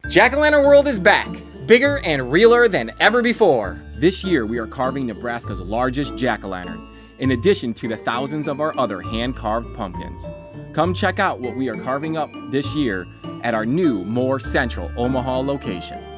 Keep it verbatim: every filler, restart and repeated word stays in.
Jack-o'-lantern World is back, bigger and realer than ever before. This year we are carving Nebraska's largest jack-o'-lantern, in addition to the thousands of our other hand-carved pumpkins. Come check out what we are carving up this year at our new, more central Omaha location.